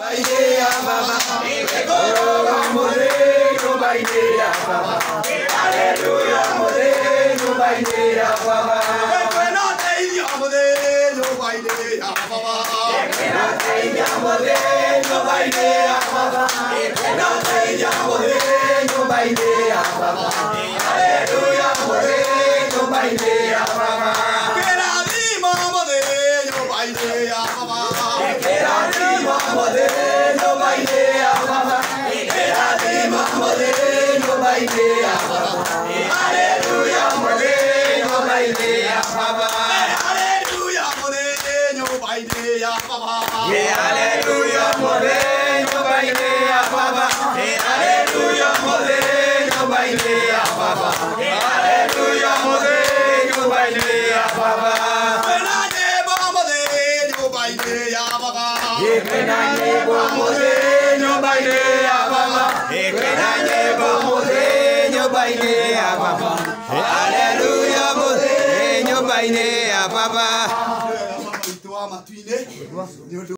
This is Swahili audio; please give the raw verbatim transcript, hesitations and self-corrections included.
baidea baba. Ekoro modelo baidea baba. Aleluya modelo baidea baba. Ekena teia modelo baidea baba. Ekena teia modelo baidea baba. Ekena teia modelo baidea baba. Aleluya modelo baidea baba. Ekena lima modelo baidea baba. Ekena lima modelo baidea baba. Ekena lima modelo baidea baba. Aleluya modelo baidea baba. Aleluya modelo baidea baba. Aleluya modelo baidea baba. Aleluya modelo baidea baba. Aleluya modelo baidea baba. Ekwenanye bomodelo baidea baba. Ekwenanye bomodelo baidea baba. Aleluya modelo baidea baba.